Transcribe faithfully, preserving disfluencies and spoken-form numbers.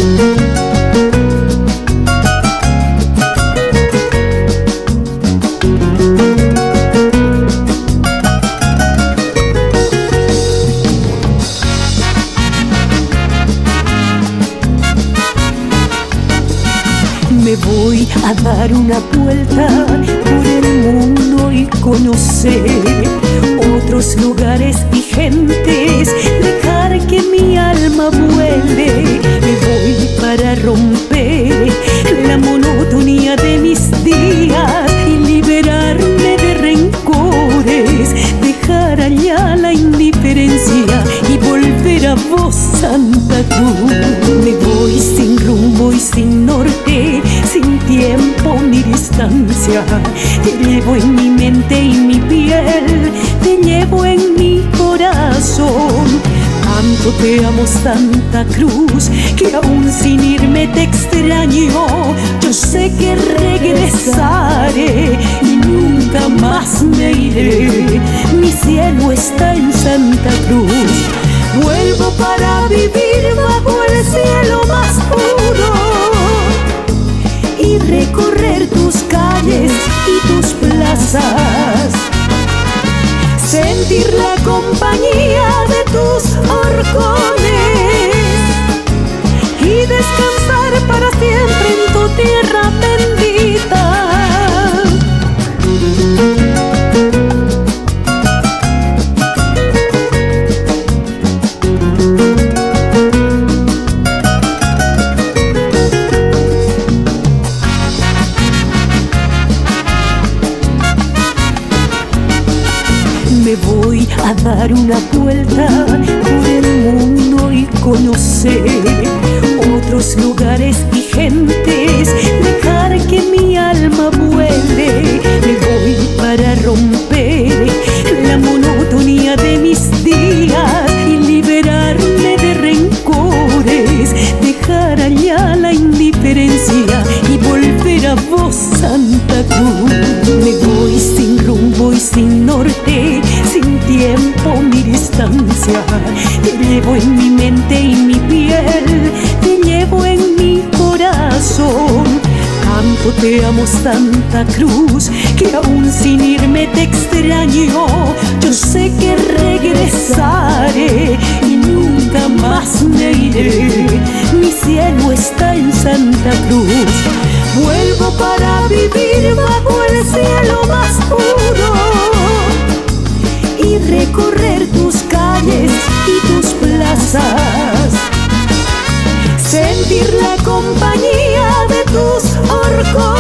Me voy a dar una vuelta por el mundo y conocer otros lugares y gentes, dejar que mi alma vuele. Me voy para romper la monotonía de mis días y liberarme de rencores, dejar allá la indiferencia y volver a vos, Santa Cruz. Me voy sin rumbo y sin norte, sin tiempo ni distancia. Te llevo en mi mente y mi piel, te llevo en mi corazón. Tanto te amo, Santa Cruz, que aún sin irme te extraño. Yo sé que regresaré y nunca más me iré. Mi cielo está en Santa Cruz. Vuelvo para vivir bajo el cielo más puro y recorrer tus calles y tus plazas, sentir la compañía de tus horcones y descansar para siempre en tu tierra bendita. Me voy a dar una vuelta por el mundo y conocer otros lugares y gentes, dejar que mi alma vuele. Me voy para romper la monotonía de mis días y liberarme de rencores, dejar allá la indiferencia y volver a vos, Santa Cruz. Me voy sin rumbo y sin norte, sin tiempo ni distancia. Te llevo en mi mente y mi piel, te llevo en mi corazón. Tanto te amo, Santa Cruz, que aún sin irme te extraño. Yo sé que regresaré y nunca más me iré. Mi cielo está en Santa Cruz. Vuelvo para vivir bajo el cielo más puro y recorrer tus calles y tus plazas, sentir la compañía de tus horcones